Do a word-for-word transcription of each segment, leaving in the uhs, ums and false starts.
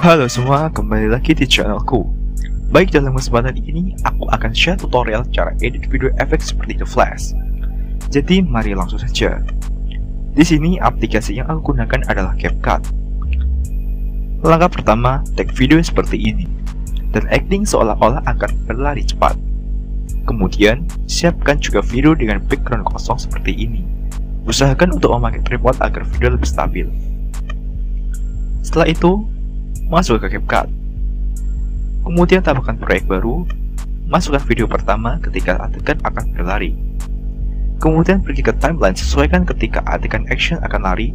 Halo semua, kembali lagi di channelku. Baik, dalam kesempatan ini aku akan share tutorial cara edit video efek seperti The Flash. Jadi mari langsung saja. Di sini aplikasi yang aku gunakan adalah CapCut. Langkah pertama, take video seperti ini dan acting seolah-olah akan berlari cepat. Kemudian, siapkan juga video dengan background kosong seperti ini. Usahakan untuk memakai tripod agar video lebih stabil. Setelah itu, masuk ke CapCut. Kemudian tambahkan proyek baru, masukkan video pertama ketika adegan akan berlari. Kemudian pergi ke timeline, sesuaikan ketika adegan action akan lari.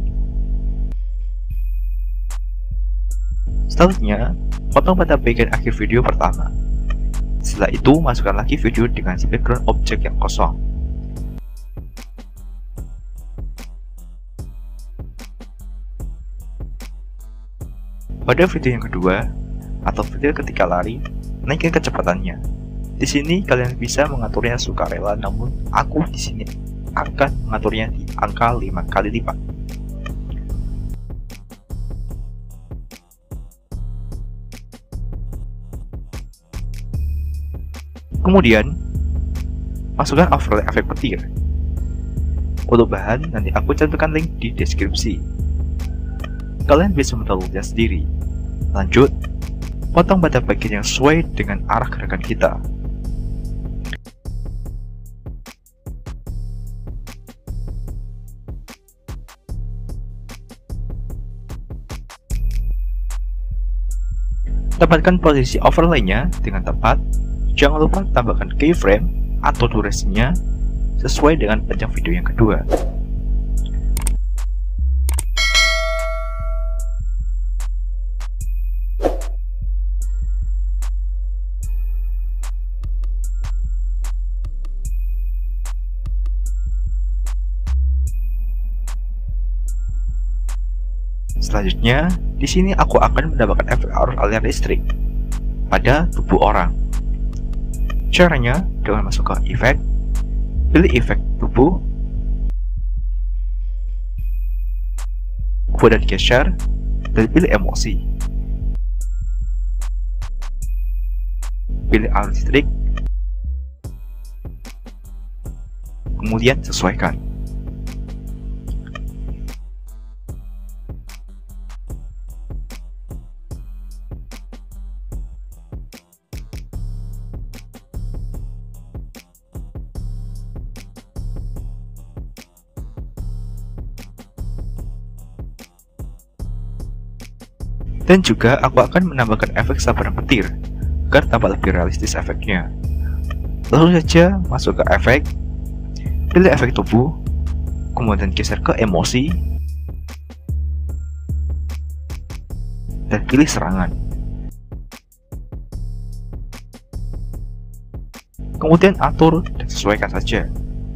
Selanjutnya, potong pada bagian akhir video pertama. Setelah itu, masukkan lagi video dengan background objek yang kosong. Pada video yang kedua, atau video ketika lari, naikkan kecepatannya. Di sini kalian bisa mengaturnya sukarela, namun aku di sini akan mengaturnya di angka lima kali lipat. Kemudian, masukkan overlay efek petir. Untuk bahan, nanti aku cantumkan link di deskripsi. Kalian bisa mendownloadnya sendiri. Lanjut, potong pada bagian yang sesuai dengan arah gerakan kita. Dapatkan posisi overlay-nya dengan tepat. Jangan lupa tambahkan keyframe atau durasinya sesuai dengan panjang video yang kedua. Selanjutnya, di sini aku akan mendapatkan efek arus aliran listrik pada tubuh orang. Caranya dengan masuk ke efek, pilih efek tubuh, kemudian geser, dan pilih emosi. Pilih arus listrik, kemudian sesuaikan. Dan juga aku akan menambahkan efek sabaran petir agar tampak lebih realistis efeknya. Langsung saja masuk ke efek, pilih efek tubuh, kemudian geser ke emosi, dan pilih serangan. Kemudian atur dan sesuaikan saja.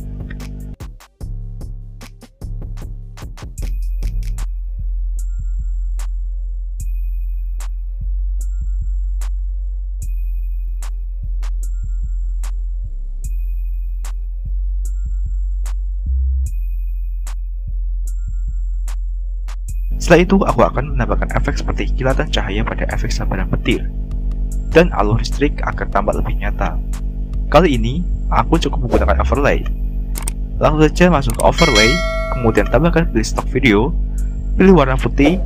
Setelah itu, aku akan menambahkan efek seperti kilatan cahaya pada efek sabaran petir dan alur listrik agar tampak lebih nyata. Kali ini, aku cukup menggunakan overlay. Langsung saja masuk ke overlay, kemudian tambahkan pilih stock video, pilih warna putih,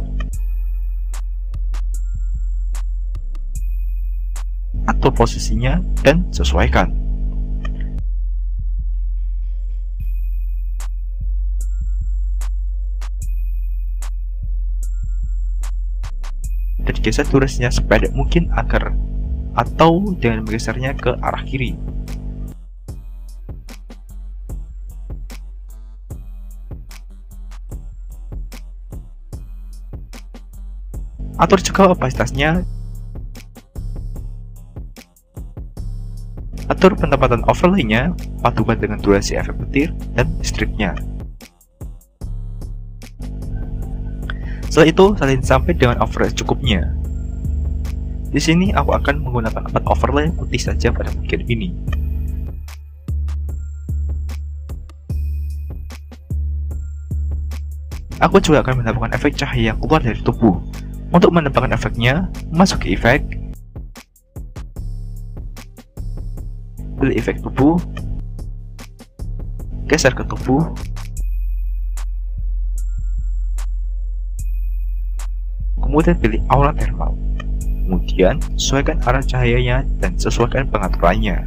atur posisinya, dan sesuaikan. Dan geser durasinya sependek mungkin agar atau dengan menggesernya ke arah kiri. Atur juga opasitasnya. Atur penempatan overlay-nya padukan dengan durasi efek petir dan listriknya. Setelah itu, salin sampai dengan overlay cukupnya. Di sini aku akan menggunakan empat overlay putih saja pada bagian ini. Aku juga akan menambahkan efek cahaya yang keluar dari tubuh. Untuk menambahkan efeknya, masuk ke efek, pilih efek tubuh, geser ke tubuh, kemudian pilih aura thermal. Kemudian sesuaikan arah cahayanya dan sesuaikan pengaturannya.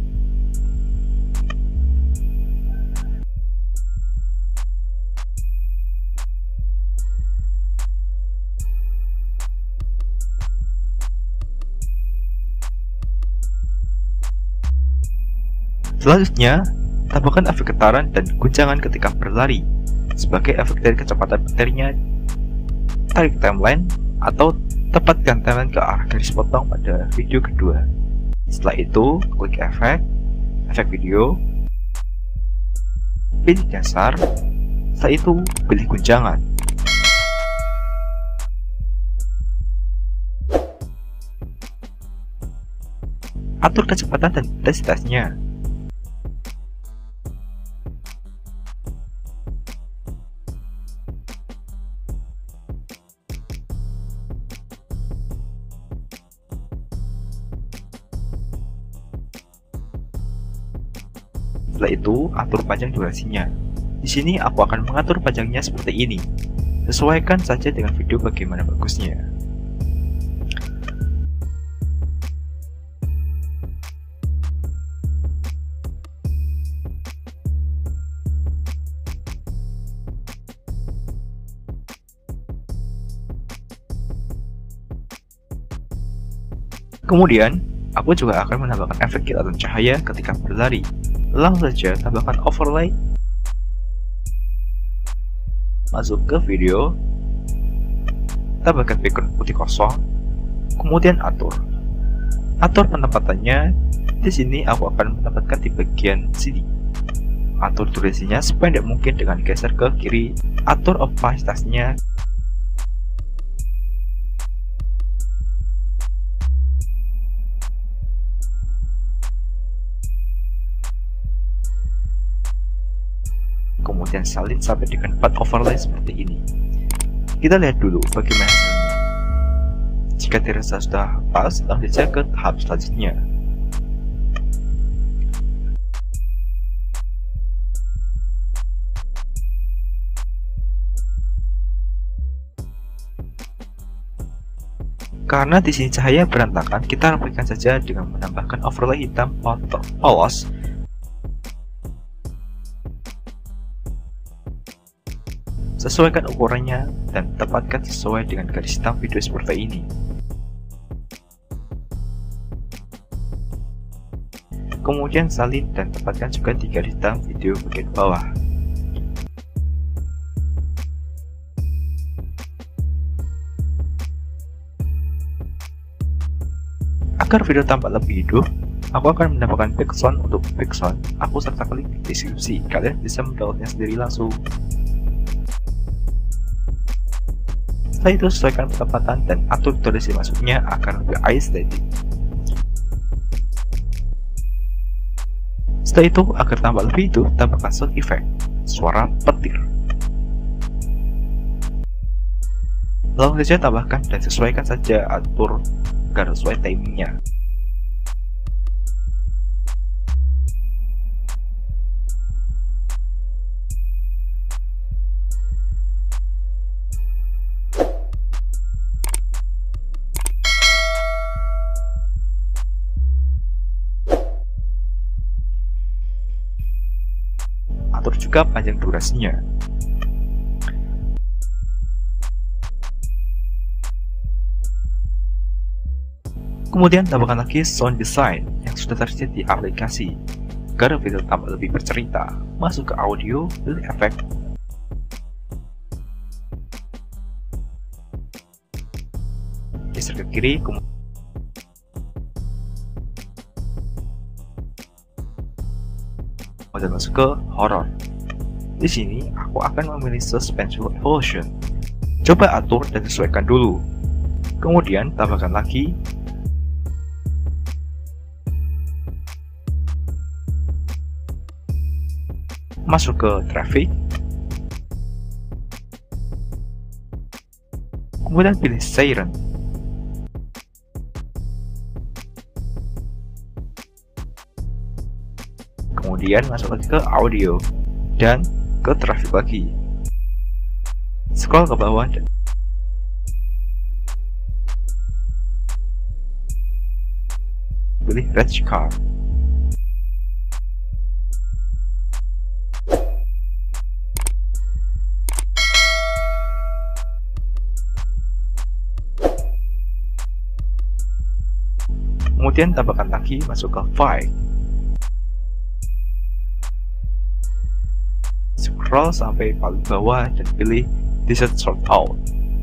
Selanjutnya, tambahkan efek getaran dan guncangan ketika berlari sebagai efek dari kecepatan bakterinya. Tarik timeline atau tepatkan timeline ke arah garis potong pada video kedua. Setelah itu, klik efek, efek video, pilih dasar, setelah itu pilih guncangan. Atur kecepatan dan intensitasnya. Setelah itu, atur panjang durasinya. Di sini aku akan mengatur panjangnya seperti ini. Sesuaikan saja dengan video bagaimana bagusnya. Kemudian, aku juga akan menambahkan efek kilatan cahaya ketika berlari. Langsung saja tambahkan overlay, masuk ke video, tambahkan background putih kosong, kemudian atur. Atur penempatannya. Di sini aku akan menempatkan di bagian sini. Atur durasinya sependek mungkin dengan geser ke kiri. Atur opasitasnya. Kemudian salin sampai dengan empat overlay seperti ini. Kita lihat dulu bagaimana hasilnya. Jika dirasa sudah pas, langsung saja ke tahap selanjutnya. Karena di sini cahaya berantakan, kita rapikan saja dengan menambahkan overlay hitam polos. Sesuaikan ukurannya dan tempatkan sesuai dengan garis hitam video seperti ini. Kemudian salin dan tempatkan juga di garis hitam video bagian bawah. Agar video tampak lebih hidup, aku akan menambahkan background. Untuk background, aku sertakan link di deskripsi. Kalian bisa mendownloadnya sendiri langsung. Setelah itu, sesuaikan penempatan dan atur durasi masuknya agar lebih estetik. Setelah itu, agar tampak lebih hidup, tambahkan sound effect, suara petir. Lalu saja tambahkan dan sesuaikan saja atur agar sesuai timingnya. Atur juga panjang durasinya. Kemudian tambahkan lagi sound design yang sudah tersedia di aplikasi. Agar video tampak lebih bercerita, masuk ke audio, pilih efek, geser ke kiri, kemudian kemudian masuk ke horror. Di sini aku akan memilih suspenseful evolution. Coba atur dan sesuaikan dulu. Kemudian tambahkan lagi. Masuk ke traffic. Kemudian pilih Siren. Kemudian masuk lagi ke audio dan ke traffic lagi. Scroll ke bawah dan pilih Reg Car. Kemudian tambahkan lagi masuk ke File. Scroll sampai paling bawah dan pilih Desert Sort Out.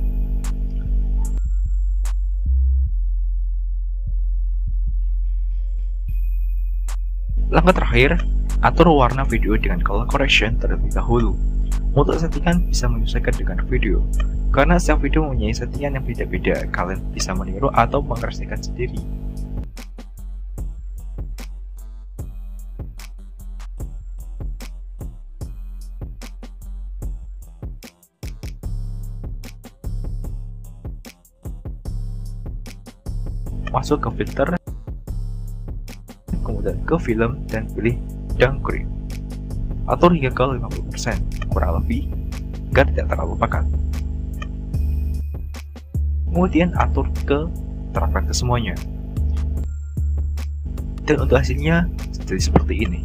Langkah terakhir, atur warna video dengan color correction terlebih dahulu. Untuk settingan bisa menyesuaikan dengan video, karena setiap video mempunyai settingan yang beda-beda. Kalian bisa meniru atau mengeresmikan sendiri. Masuk ke filter, kemudian ke film dan pilih downgrade. Atur hingga ke lima puluh persen, kurang lebih, agar tidak terlalu pekat. Kemudian atur ke terapkan ke semuanya. Dan untuk hasilnya jadi seperti ini.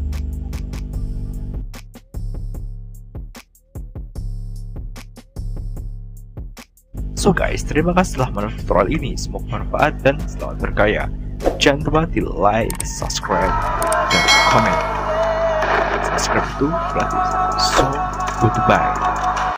So guys, terima kasih telah menonton tutorial ini. Semoga bermanfaat dan selamat berkaya. Jangan lupa di like, subscribe, dan komen. Subscribe itu gratis. So, goodbye.